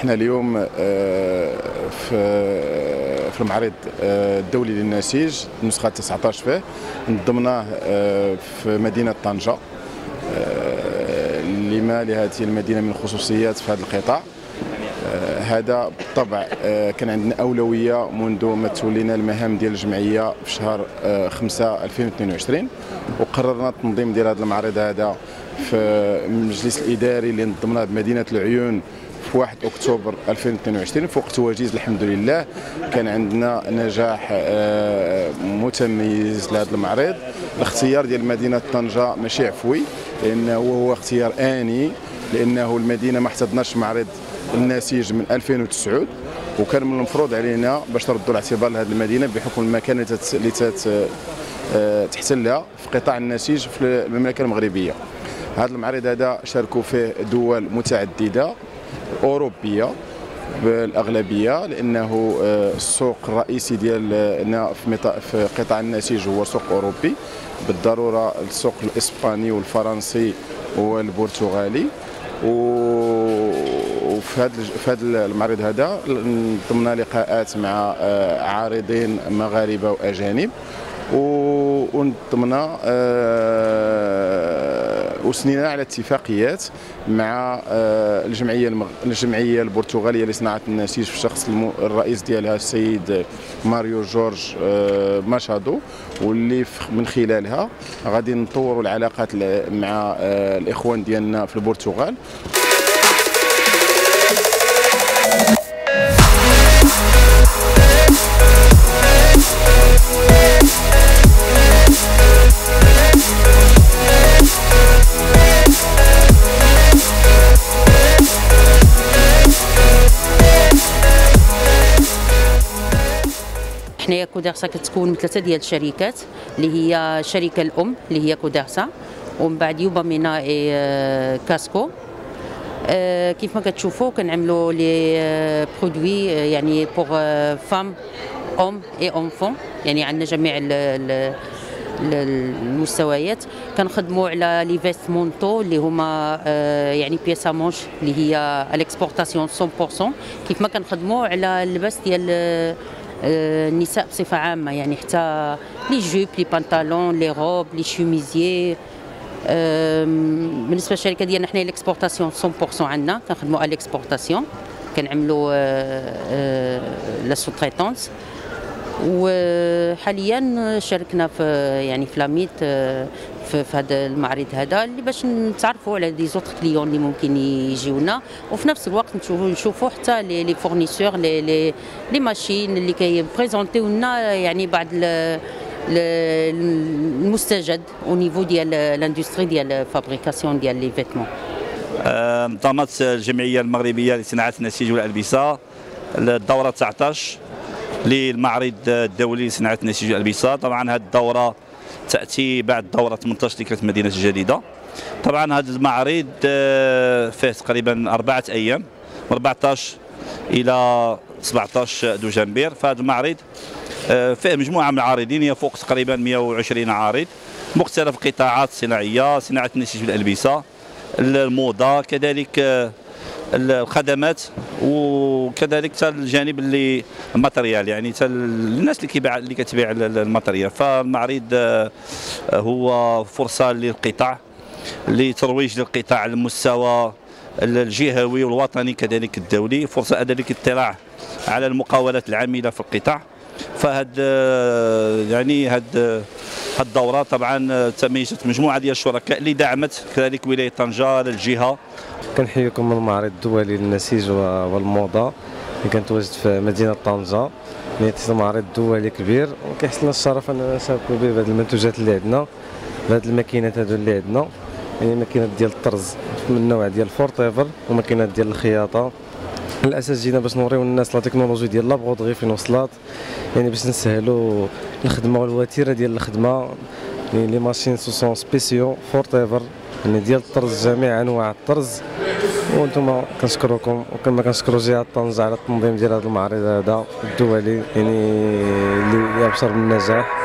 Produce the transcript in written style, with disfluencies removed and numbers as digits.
احنا اليوم في المعرض الدولي للنسيج النسخه 19 فيه نظمناه في مدينه طنجه. لما لهذه المدينه من خصوصيات في هذا القطاع. هذا بالطبع كان عندنا اولويه منذ ما تولينا المهام ديال الجمعيه في شهر 5 2022، وقررنا التنظيم ديال هذا المعرض هذا في المجلس الاداري اللي نظمناه بمدينه العيون في 1 اكتوبر 2022 في وقت وجيز. الحمد لله كان عندنا نجاح متميز لهذا المعرض. الاختيار ديال مدينه طنجه ماشي عفوي، لانه هو اختيار اني، لانه المدينه ما احتضناش معرض النسيج من 2009، وكان من المفروض علينا باش نردوا الاعتبار لهذه المدينه بحكم المكان اللي تحتلها في قطاع النسيج في المملكه المغربيه. هذا المعرض هذا شاركوا فيه دول متعدده اوروبيه بالاغلبيه، لانه السوق الرئيسي ديالنا في قطاع النسيج هو سوق اوروبي بالضروره، السوق الاسباني والفرنسي والبرتغالي. وفي هذا المعرض هذا ضمن لقاءات مع عارضين مغاربه واجانب، ونضمنا وسنينا على اتفاقيات مع الجمعيه البرتغاليه لصناعه النسيج في شخص الرئيس ديالها السيد ماريو جورج ماشادو، واللي من خلالها غادي نطوروا العلاقات مع الاخوان ديالنا في البرتغال. حنايا كودارسا كتكون من 3 ديال الشركات، اللي هي الشركه الام اللي هي كودارسا، ومن بعد يوبا مينا اي كاسكو. كيف ما كتشوفوا كنعملوا لي برودوي يعني بوغ فام اوم اي اونفون، يعني عندنا جميع المستويات. كنخدموا على لي فيستمونتو اللي هما يعني بياسا مونش اللي هي الاكسبورتاسيون 100%، كيف ما كنخدموا على اللباس ديال النساء بصفه عامه، يعني حتى لي جوب لي بانطالون لي روب لي شوميزيي. بالنسبه للشركه ديالنا حنا الاكسبورتاسيون 100% عندنا، كنخدموا على الاكسبورتاسيون، كنعملوا لا سوتريتونس. وحاليا شاركنا في يعني في لاميت في هذا المعرض هذا اللي باش نتعرفوا على دي زوتر كليون اللي ممكن يجيونا، وفي نفس الوقت نشوفوا حتى لي فورنيسور لي ماشين اللي كيبريزونتيو لنا يعني بعض المستجد او نيفو ديال لاندستري ديال فابريكاسيون ديال لي فيتمون. نظمت الجمعيه المغربيه لصناعه النسيج والالبسه الدوره 19 للمعرض الدولي لصناعه النسيج والالبسه. طبعا هذه الدوره تاتي بعد دوره 18 اللي كانت في مدينه الجديده. طبعا هذا المعرض فيه تقريبا 4 ايام، 14 الى 17 دجنبر. فهذا المعرض فيه مجموعه من العارضين، يفوق تقريبا 120 عارض، مختلف القطاعات الصناعيه، صناعه النسيج والالبسه، الموضه، كذلك الخدمات، وكذلك حتى الجانب اللي الماتريال، يعني حتى الناس اللي كتبيع الماتريال. فالمعرض هو فرصه للقطاع لترويج للقطاع على المستوى الجهوي والوطني كذلك الدولي، فرصه للاطلاع على المقاولات العامله في القطاع. فهاد يعني هاد الدوره طبعا تميزت مجموعه ديال الشركاء اللي دعمت كذلك ولايه طنجه للجهه. كنحييكم من المعرض الدولي للنسيج والموضه اللي كنتواجد في مدينه طنجه. معرض دولي كبير، وكيحصل لنا الشرف اننا نشاركوا به بهذه المنتوجات اللي عندنا، بهذه الماكينات هذو اللي عندنا، يعني ماكينات ديال الطرز من النوع ديال فورتيفر، وماكينات ديال الخياطه. الاساس جينا باش نوريو الناس لا تكنولوجي ديال لابغودغي فين وصلات، يعني باش نسهلوا الخدمه والوتيره ديال الخدمه. يعني لي ماشين سو سبيسيو فورتيفر، يعني ديال الطرز، جميع انواع الطرز. وانتم كنشكروكم، وكما كنشكروا جهه طنجه على التنظيم ديال هذا المعرض هذا الدولي، يعني اللي يبشر بالنجاح.